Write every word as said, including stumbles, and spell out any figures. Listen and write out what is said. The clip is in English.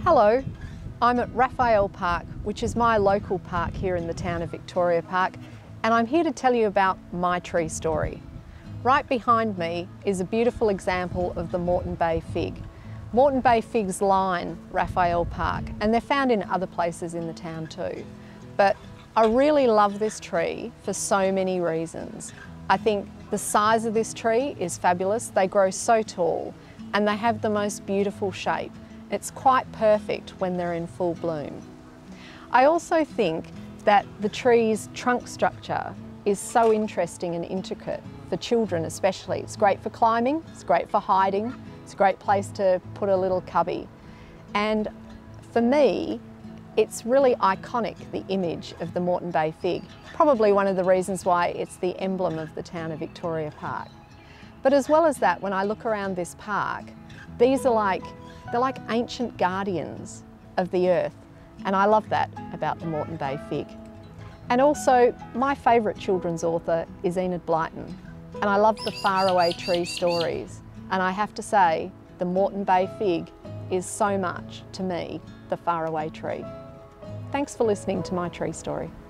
Hello, I'm at Raphael Park, which is my local park here in the town of Victoria Park, and I'm here to tell you about my tree story. Right behind me is a beautiful example of the Moreton Bay Fig. Moreton Bay figs line Raphael Park, and they're found in other places in the town too. But I really love this tree for so many reasons. I think the size of this tree is fabulous. They grow so tall and they have the most beautiful shape. It's quite perfect when they're in full bloom. I also think that the tree's trunk structure is so interesting and intricate for children especially. It's great for climbing, it's great for hiding, it's a great place to put a little cubby. And for me, it's really iconic, the image of the Moreton Bay Fig. Probably one of the reasons why it's the emblem of the town of Victoria Park. But as well as that, when I look around this park, these are like, they're like ancient guardians of the earth. And I love that about the Moreton Bay Fig. And also, my favourite children's author is Enid Blyton. And I love the faraway tree stories. And I have to say, the Moreton Bay Fig is so much, to me, the faraway tree. Thanks for listening to my tree story.